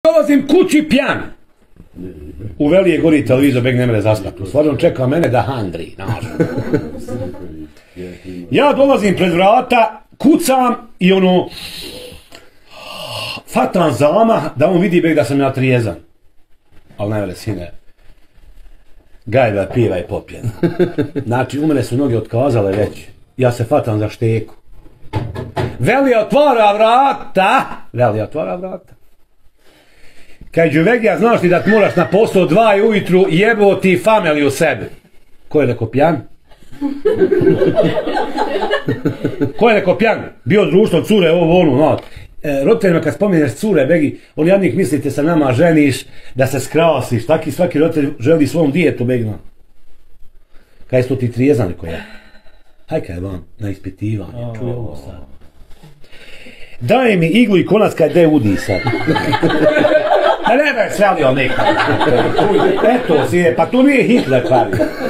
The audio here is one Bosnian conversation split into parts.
Dolazim kući pjan. U Velije gori televizor, beg ne mere zaspati. U stvari on čeka mene da handri. Ja dolazim pred vrata, kucam i ono... Fatam zamah da on vidi beg da sam ja trijezan. Ali ne vele, sine. Gajba piva je popijena. Znači, u mene su mnogi otkazale već. Ja se fatam za šteku. Velija otvara vrata. Kaj Đuvegija, znaš ti da ti moraš na posao 2 ujutru, jebo ti familiju sebe. Ko je neko pjan? Ko je neko pjan? Bio društvo cure, ovo ono, no. Roditeljima kad spominješ cure, begi, oni jednih mislite sa nama ženiš, da se skrasiš, svaki roditelj želi svom dijetu, begi, no. Kaj su ti trijezani ko je? Haj kaj vam, na ispitivanje, čuje ovo sad. Daj mi iglu i konac kaj de udi sad. Ne da je svalio nekad. Eto si je, pa tu nije Hitler pravi.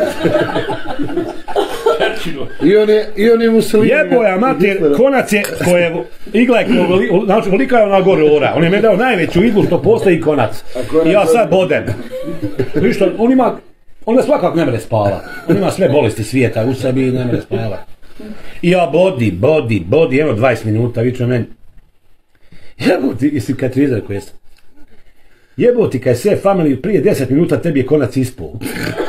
I on je Mussolini. Jeboja mater, konac je, igla je, znači kolika je ona gore ora. On je me dao najveću iglu što postoji konac. I ja sad bodem. Viš što, on svakako ne mere spava. On ima sve bolesti svijeta u sebi i ne mere spava. I ja bodi, evo 20 minuta, viče meni. Jeboti, jesi kad trizar koji jesam. Jeboti, kaj sve familiju prije 10 minuta tebi je konac ispao.